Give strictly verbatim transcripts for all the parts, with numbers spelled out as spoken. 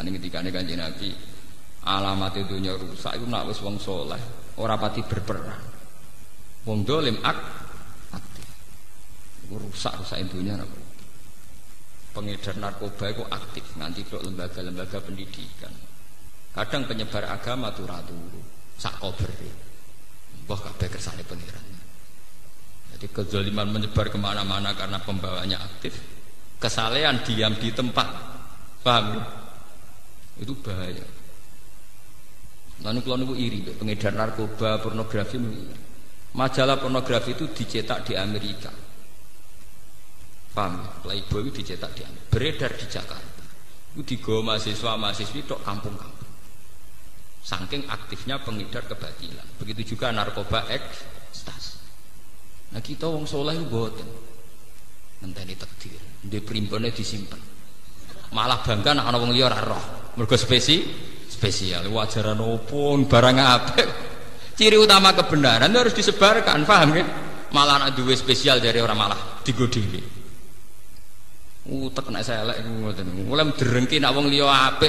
Lan ngendikane Kanjeng Nabi, alamat dunya rusak iku nek wis wong saleh ora pati berperang. Wong dolim ak aktif. Iku rusak-rusak dunya napa. Pengedar narkoba itu aktif nganti ke lembaga-lembaga pendidikan. Kadang penyebar agama turu-turu sak kobere. Mbah kabeh kersane pengiran. Jadi kezaliman menyebar kemana-mana karena pembawanya aktif. Kesalehan diam di tempat. Paham? Itu bahaya. Lalu kalau niku iri pengedar narkoba, pornografi iri. Majalah pornografi itu dicetak di Amerika. Paham? Playboy itu dicetak di Amerika, beredar di Jakarta. Itu digawa mahasiswa-mahasiswi tok kampung-kampung. Saking aktifnya pengedar kebatilan. Begitu juga narkoba ekstasi. Nah kita wong soleh itu boten. Ngenteni takdir. Di primbone disimpen. Malah bangga nek ana wong liya ora roh. Mergo spesi spesial. Wajaran opo barang apik. Ciri utama kebenaran itu harus disebarkan, paham ya? Malah anak duwe spesial dari orang malah digodili. Utek nek saya elek iku ngoten. Mulai derengki nek wong liya apik.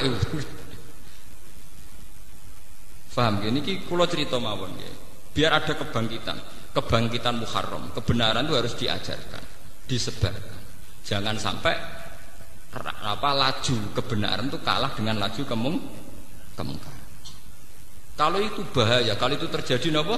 Paham nggih niki kula cerita mawon nggih. Biar ada kebangkitan, kebangkitan Muharram. Kebenaran itu harus diajarkan, disebarkan. Jangan sampai apa laju kebenaran itu kalah dengan laju kemung kemungkaran. Kalau itu bahaya, kalau itu terjadi napa?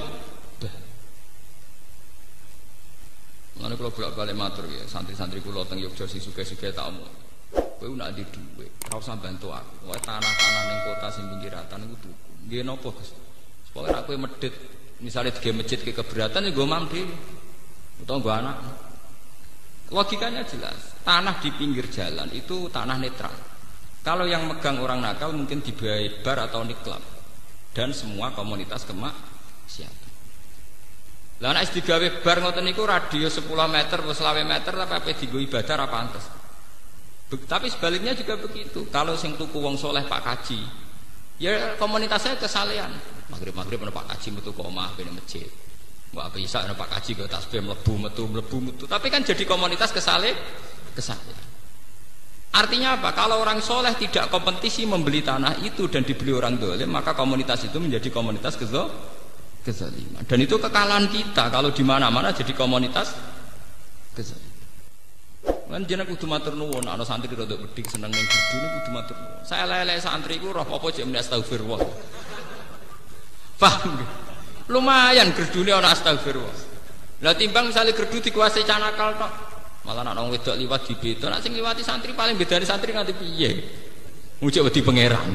Mulane kula bolak-balik matur ya, santri-santri kula teng Yogya sing sugih-sugih tak omong. Kowe nak ndi dhuwit, ora usah bantu aku. Wae tanah-tanah ning kota sing pinggiratan iku tuku. Nggih napa, Gus? Supaya nek kowe medhit, misale dige masjid ke keberatan ya nggo mam dhewe. Utawa nggo anak. Logikanya jelas. Tanah di pinggir jalan itu tanah netral. Kalau yang megang orang nakal mungkin dibayar bar atau niklab. Dan semua komunitas kemaksiatan. Lah nek digawe bar ngoten niku radius sepuluh meter atau selawe meter tapi ape dienggo ibadah ora pantes. Tapi sebaliknya juga begitu. Kalau sing tuku wong soleh Pak Kaji, ya komunitasnya kesalehan. Maghrib-maghrib ana Pak Kaji metu omah ben masjid. Mbok ape isak ana Pak Kaji ke tasbih mlebu metu mlebu metu. Tapi kan jadi komunitas kesale kesalehan. Artinya apa? Kalau orang soleh tidak kompetisi membeli tanah itu dan dibeli orang dolim, maka komunitas itu menjadi komunitas kezo kezaliman. Dan itu kekalahan kita kalau di mana-mana jadi komunitas kezaliman. Lan jeneng kudu matur nuwun, ana santri rada bedhik seneng ning gerdu niku kudu matur nuwun. Saya lelek santri ku roh apa jek muni astagfirullah. Paham nggih? Lumayan gerdune ana astagfirullah. Lah timbang misalnya gerdu dikuasai canakal tok, malah ana wong wedok liwat dibeto, nek sing liwati santri paling bedane santri nganti piye? Mujuk wedi pangeran.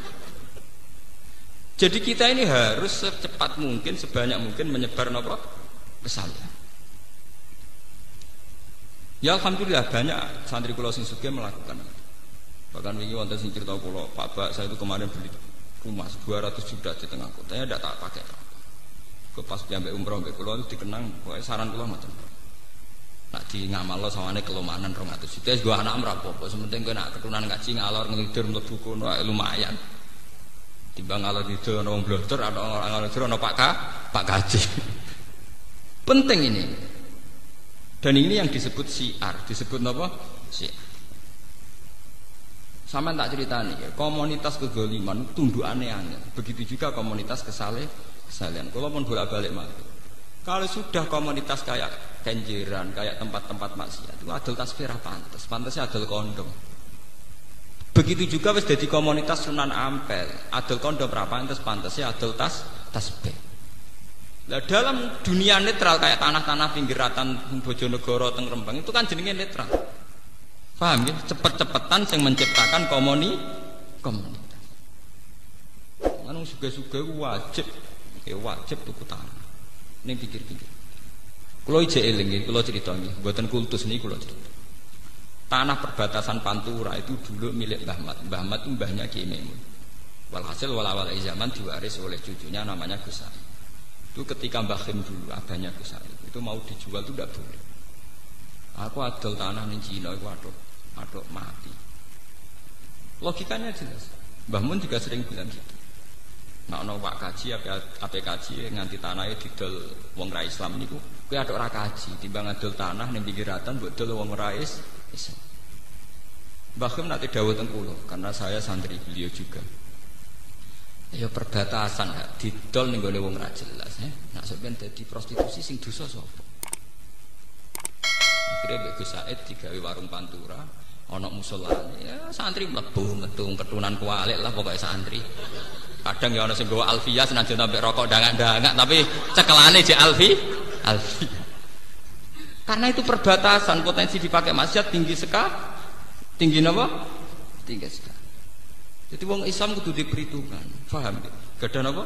Jadi kita ini harus secepat mungkin, sebanyak mungkin menyebar nopo kesalahan. Ya alhamdulillah banyak santri kula sing sugih melakukan. Bahkan wingi wonten sing cerita kula, Pak Bak saya itu kemarin beli rumah dua ratus juta di tengah kota, ya ndak tak pakai. Ke pas piambek umroh mbek kula itu dikenang, pokoke saran kula ngoten. Nak di ngamalno sawane kelomanan rong atus juta, wis go anak ora apa-apa, sementing kowe nak keturunan ngaji ngalor ngelidur mlebu kono lumayan. Timbang ngalor ngidul ana wong blodor ana ngalor ngidul ana Pak Ka, Pak Kaji. Penting ini. Dan ini yang disebut syiar, disebut apa? Syiar. Sama tak ceritani ya, komunitas kezaliman tundukane angel. Begitu juga komunitas kesale kesalehan. Kalau pun bolak-balik matur. Kalau sudah komunitas kayak kenjeran, kayak tempat-tempat maksiat, itu adol tasbih ra pantes, pantesnya adol kondom. Begitu juga wis dadi komunitas Sunan Ampel, adol kondom ra pantes, pantesnya adol tas tasbih. Nah, dalam dunia netral kayak tanah-tanah pinggiratan Bojonegoro teng Rembang itu kan jenenge netral. Paham ya? Cepet-cepetan yang menciptakan komuni komunitas. Anu suga-suga wajib, ya wajib tuku tanah. Ning pikir-pikir. Kula ijek eling nggih, kula crita nggih, mboten kultus niki kula crita. Tanah perbatasan Pantura itu dulu milik Mbah Mat. Mbah Mat itu mbahnya Ki Maimun. Walhasil walawal zaman diwaris oleh cucunya namanya Gus Said. Itu ketika Mbah Khim dulu abahnya Gus Said itu mau dijual itu tidak boleh. Aku adol tanah ning Cina iku adol, adol mati. Logikanya jelas. Mbah Mun juga sering bilang gitu. Nek ana Pak Kaji ape ape kaji nganti tanahe didol wong ra Islam niku, kowe adol ra kaji, timbang adol tanah ning pinggiratan mbok dol wong ra Islam. Mbah Khim nanti dawuh teng kula karena saya santri beliau juga. Ya perbatasan ya, didol ning gone wong ra jelas ya. Nak sampeyan dadi prostitusi sing dosa sapa? Akhirnya Mbak Gus Said digawe warung pantura, ana musolane. Ya santri mlebu metu ketunan kualik lah pokoknya santri. Kadang ya ana sing gawa alfiyah senajan sampe rokok dangak-dangak tapi cekelane jek alfi, alfiyah. Karena itu perbatasan potensi dipakai maksiat tinggi sekali. Tinggi napa? Tinggi sekali. Jadi wong Islam kudu diperhitungkan, paham ya? Gadah napa?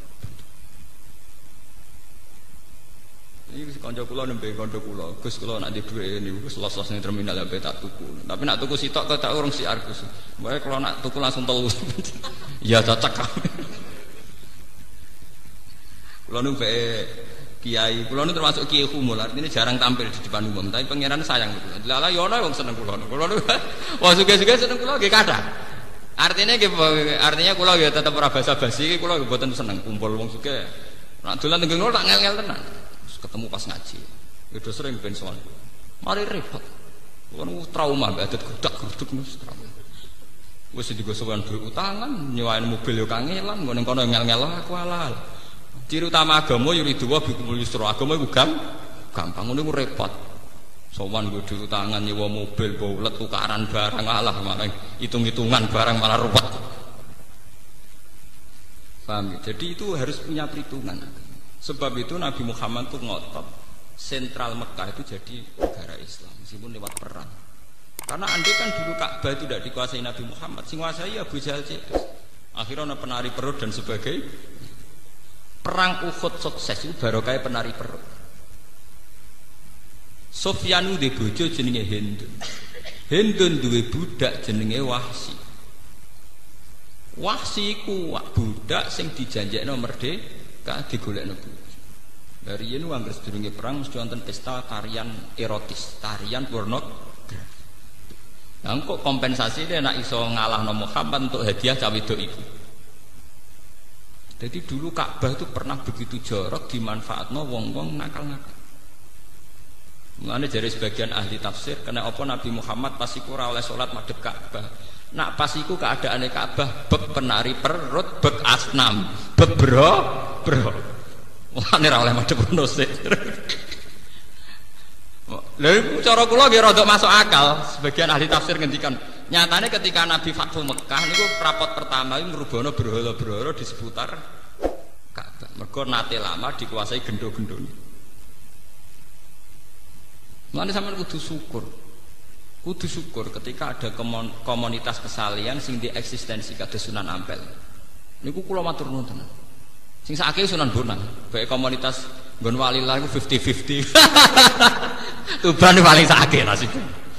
Ini kanca kula nembe kanca kula, Gus kula nak di dhuwit niku wis los-los ning terminal sampe tak tuku. Tapi nak tuku sitok kok tak urung siar Gus. Wae kalau nak tuku langsung telu. Ya cocok. Kula nu bae kiai, kula nu termasuk kiai humul, artinya jarang tampil di depan umum, tapi pangeran sayang kula. Lala yo ana wong seneng kula. Kula nu wong sugih-sugih seneng kula nggih kathah. Artinya artinya kula ya tetep ora basa-basi, kula mboten seneng kumpul wong sugih. Nek dolan teng ngono tak ngel-ngel tenan. Ketemu pas ngaji. Itu sering ben sowan. Mari repot. Kula nu trauma mbak adat grudak-gruduk nus trauma. Wis digo sowan duwe utangan, nyewain mobil yo kangelan, ngene kono ngel-ngel aku halal. Ciri utama agama yuridu wa bikumul yusra. Agama iku gampang, ngono iku repot. Sowan nggo duwe tangan nyewa mobil baulet tukaran barang alah malah hitung-hitungan barang malah ruwet. Paham? Jadi itu harus punya perhitungan. Sebab itu Nabi Muhammad itu ngotot sentral Mekah itu jadi negara Islam meskipun lewat perang. Karena andai kan dulu Ka'bah itu tidak dikuasai Nabi Muhammad, sing nguasai Abu Jahal C S. Akhirnya ada penari perut dan sebagainya. Perang Uhud sukses itu barokah penari perut. Sufyanu de bojo jenenge Hindun. Hindun duwe budak jenenge Wahsi. Wahsi ku budak sing dijanjekno merdeka digolekno bojo. Dari yen anggere sedurunge perang mesti wonten pesta tarian erotis, tarian pornografi. Lah kok kompensasine nek iso ngalahno Muhammad untuk hadiah cawe wedok iku. Jadi dulu Ka'bah itu pernah begitu jorok dimanfaatno wong-wong nakal-nakal. Mulane jare sebagian ahli tafsir kena apa Nabi Muhammad pas iku ora oleh salat madhep Ka'bah. Nak pas iku keadaane Ka'bah bek penari perut, bek asnam, bek bro, bro. Mulane ora oleh madhep ngono sik. Lha iku cara kula nggih rada masuk akal. Sebagian ahli tafsir ngendikan, nyatane ketika Nabi Fathu Mekah niku rapot pertama iku ngrubono berhala-berhala di seputar Ka'bah. Mergo nate lama dikuasai gendo-gendone. Mulane sampeyan kudu syukur. Kudu syukur ketika ada komunitas kesalian sing di eksistensi kados Sunan Ampel. Niku kula matur nuwun tenan. Sing sakake Sunan Bonang, bae komunitas nggon walilah iku fifty fifty. Tuban paling sakake nasibnya.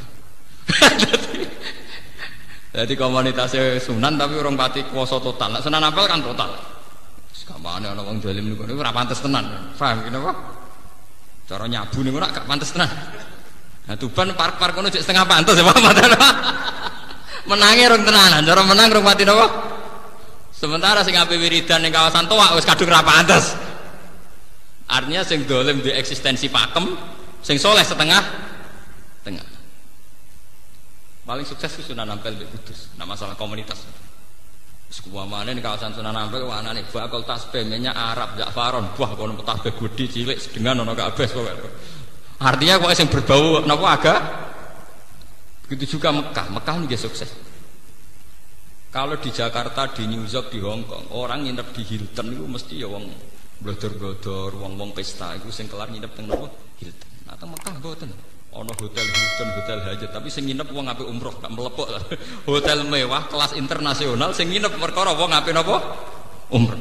Jadi komunitasnya Sunan tapi orang pati kuasa total. Nah, Sunan Ampel kan total. Sekamane ana wong dolim niku ora pantes tenan. Paham kene apa? Cara nyabu niku ora gak pantes tenan. Nah Tuban park-park kono cek setengah pantes ya Pak. Menange rong tenanan, cara menang rong mati napa? Sementara sing ape wiridan ning kawasan Toak wis kadung ra pantes. Artinya sing dolim di eksistensi pakem, sing soleh setengah tengah. Paling sukses itu Sunan Ampel di Kudus. Nah masalah komunitas. Sekuamane ning kawasan Sunan Ampel anane bakal tasbih minyak Arab Ja'faron, buah kono tasbih gudi cilik sedengan ana kabeh pokoke. Artinya kok yang berbau napa agak begitu juga Mekah. Mekah ini sukses. Kalau di Jakarta, di New York, di Hong Kong, orang nginep di Hilton itu mesti ya wong blodor-blodor, wong-wong pesta itu sing kelar nginep teng napa Hilton. Nah teng Mekah mboten. Ana hotel Hilton, hotel Hajat, tapi sing nginep wong ape umroh gak melepok. Hotel mewah kelas internasional sing nginep perkara wong ape napa umroh.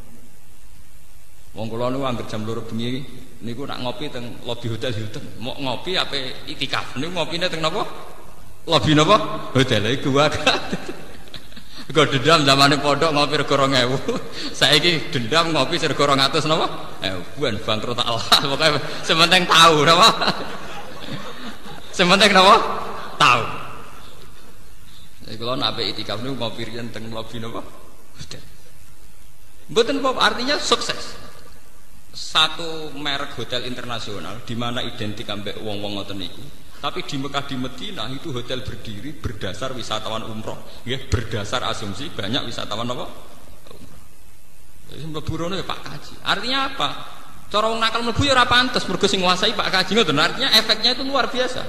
Wong kula niku anggere jam loro bengi niku nak ngopi teng lobi hotel Hilton. Mau ngopi ape itikaf niku ngopine teng napa? Lobi napa? Hotel iku wae. Kok dendam zamane pondok ngopi rego dua ribu. Saiki dendam ngopi rego dua ratus napa? Eh buan bangkrut Allah. Pokoke sementing tahu napa? Sementing napa? Tahu. Jadi kalau nak ape itikaf niku ngopi riyen teng lobi napa? Hotel. Mboten apa artinya sukses. Satu merek hotel internasional di mana identik ambek wong-wong ngoten niku Tapi di Mekah di Madinah itu hotel berdiri berdasar wisatawan umroh, ya, berdasar asumsi banyak wisatawan apa? Umroh. Jadi mlebu rono ya Pak Kaji. Artinya apa? Cara wong nakal mlebu ya ora pantes mergo sing nguasai Pak Kaji ngoten. Artinya efeknya itu luar biasa.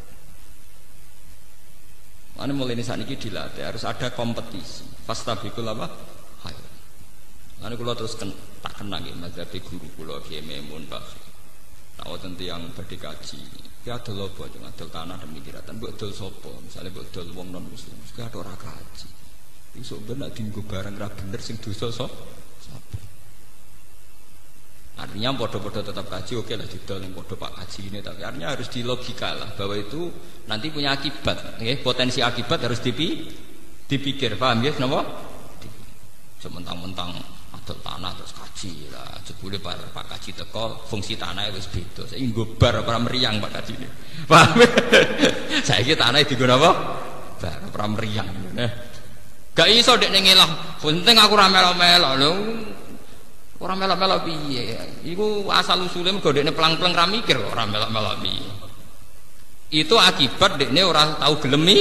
Mane mulai ini saat ini dilatih harus ada kompetisi. Fastabiqul apa? Hayr. Lalu kula terus ken, tak kenang nggih mazhab guru kula Kiai Maimun Bakri. Tahu tentang yang badhe kaji. Ki adol apa jeneng adol tanah dan mikiratan mbok dol sapa? Misale mbok dol wong non muslim, ki ada ora kaji. Iso ben nek dienggo barang ra bener sing dosa sapa? Artinya podo-podo tetap kaji, oke lah didol yang podo Pak Kaji ini, tapi artinya harus dilogika lah bahwa itu nanti punya akibat, ya, potensi akibat harus dipi, dipikir, paham ya? Kenapa? Sementang-mentang adol tanah terus kaji lah, jebule para Pak Kaji teko fungsi tanah wis beda, saiki nggo bar ora meriang Pak Kaji ini, paham? Saiki tanah diguna apa? Bar ora meriang, nah. Gak iso dek ngelah, penting aku ora melo-melo lho. Orang melok-melok piye? Iku asal usule mergo dekne pelang-pelang ra mikir kok ora melok-melok piye. Itu akibat dekne ora tahu gelemi.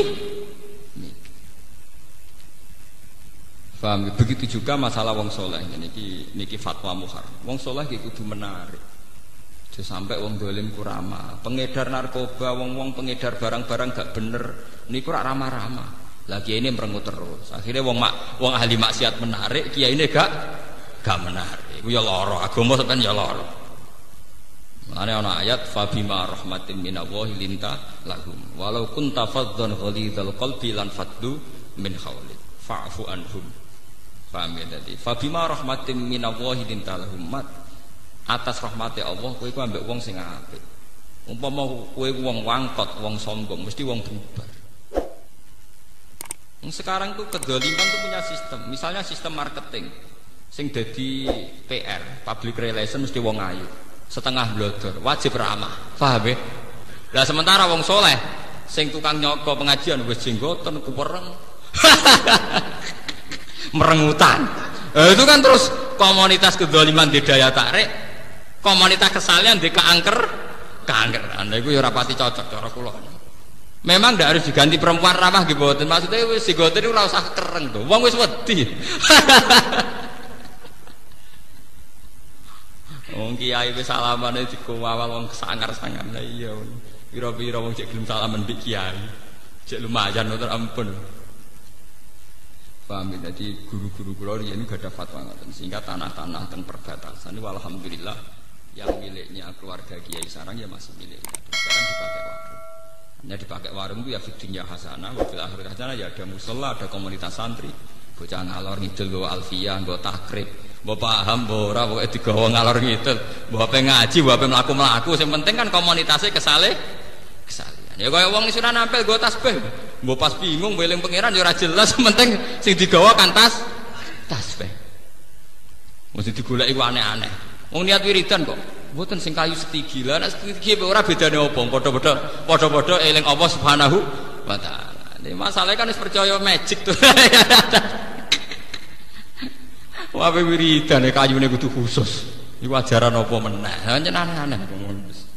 Paham? Begitu juga masalah wong saleh. Niki niki fatwa muhar. Wong saleh iki kudu menarik. Aja sampai wong dolim ku ramah. Pengedar narkoba, wong-wong pengedar barang-barang gak bener niku ora ramah-ramah. Lagi ini merengut terus. Akhirnya wong mak, wong ahli maksiat menarik, kiai ini gak gak menarik. Iku ya lara, agama sampean ya lara. Mane ana ayat fa bima rahmatin minallahi linta lahum walau kunta faddan ghalidhal qalbi lan faddu min hawlik fa'fu anhum. Paham ya tadi? Fa bima rahmatin minallahi linta lahum mat. Atas rahmate Allah kowe iku ambek wong sing apik. Umpama kowe wong wangkot, wong sombong, mesti wong bubar. Sekarang tuh kedoliman tuh punya sistem. Misalnya sistem marketing. Sing dadi P R, public relation mesti wong ayu, setengah blodor, wajib ramah, paham ya? Lah sementara wong soleh, sing tukang nyoko pengajian wis jenggoten kupereng, merengutan. Nah, itu kan terus komunitas kedoliman di daya tarik, komunitas kesalahan di keangker, keangker. Anda itu ya rapati cocok cara kula. Memang tidak harus diganti perempuan ramah gitu, maksudnya wis digoten itu ora usah kereng tuh, wong wis wedi. Wong kiai wis salamane dikowawal wong sangar-sangar. Lah iya. Pira-pira wong cek gelem salaman mbek kiai. Cek lumayan motor ampun. Paham ya? Jadi guru-guru kula riyen gak ada fatwa ngoten. Sehingga tanah-tanah teng perbatasan ini alhamdulillah yang miliknya keluarga kiai sarang ya masih milik. Sekarang dipakai warung. Hanya dipakai warung itu ya fidunya hasanah, wa fil akhirati hasanah, ya ada musala, ada komunitas santri. Bocah ngalor ngidul nggo alfiyah, nggo takrib. Mbok paham mbok ora pokoke digawa ngalor ngidul, mbok ape ngaji, mbok ape mlaku-mlaku, sing penting kan komunitasnya kesaleh kesalihan. Ya kaya wong disuruh nampil nggo tasbih, mbok pas bingung eling pangeran ya ora jelas, penting sing digawa kan tas tasbih. Mesti digoleki ku aneh-aneh. Wong niat wiridan kok mboten sing kayu setigi. Lah nek setigi ora bedane apa? Padha-padha padha-padha eling Allah Subhanahu wa taala. Ini masalahnya kan wis percaya magic tuh. Wae wiridan kayune kudu khusus. Iku ajaran apa meneh? Hanya aneh-aneh.